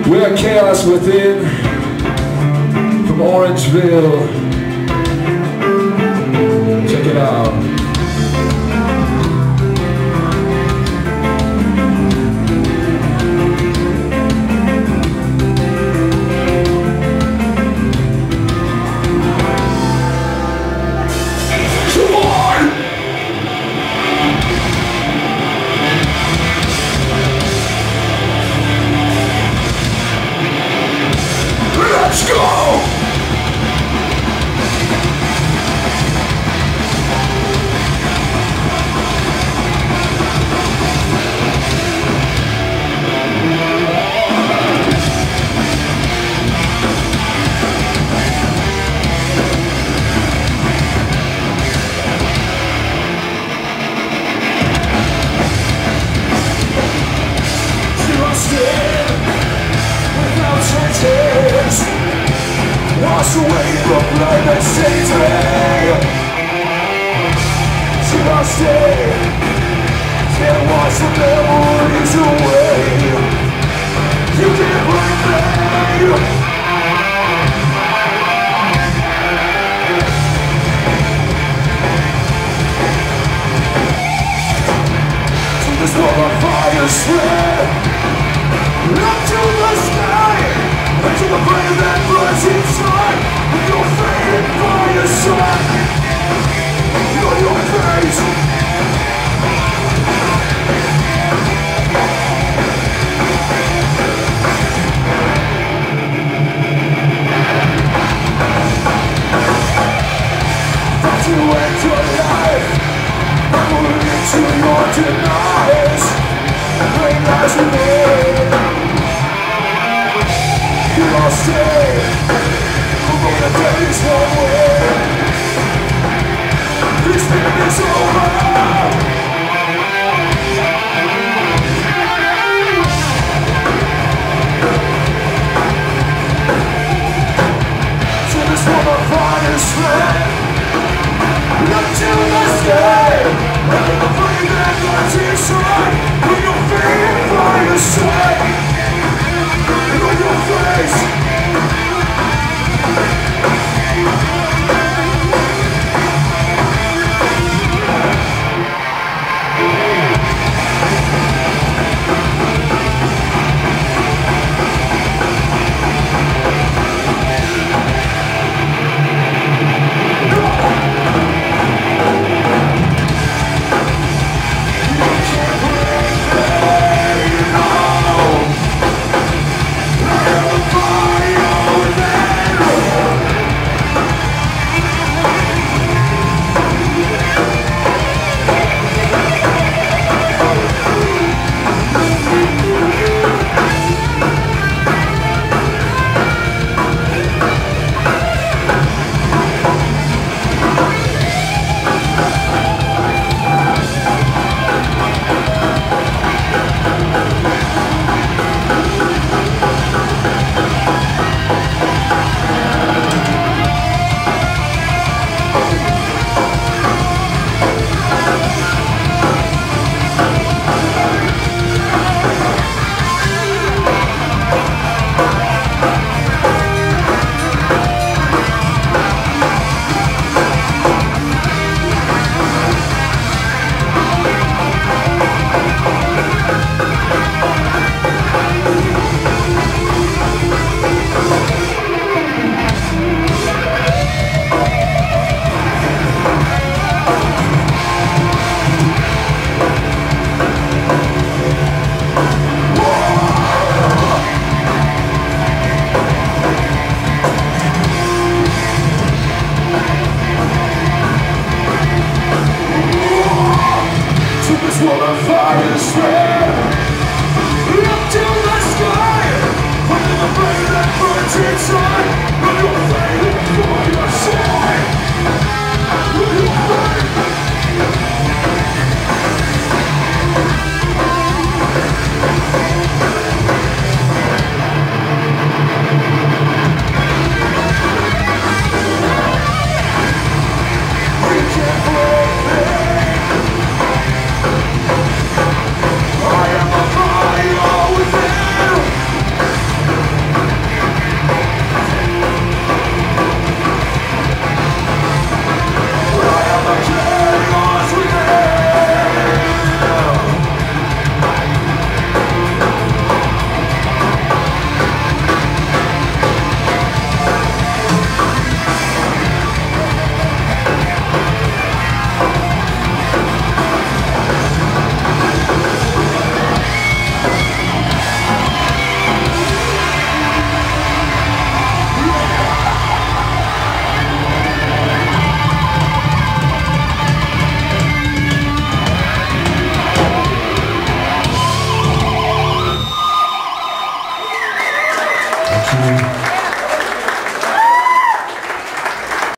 We're Chaos Within from Orangeville. Check it out. Let's go! Wash away the blood that stains me. Should I stay? Can't wash the memories away. You can't blame me. To this world of fire spread up to the sky. To the flame that burns inside, with your faded fire sun on your face. Thought you end your life, I'm moving into your demise. Brain lies in me. I'll stay. I'm gonna tell you somewhere. This thing is over. So this woman fire spread up to the sky. Under the flame that burns inside, with your faded fire sweat on your face. Thank you.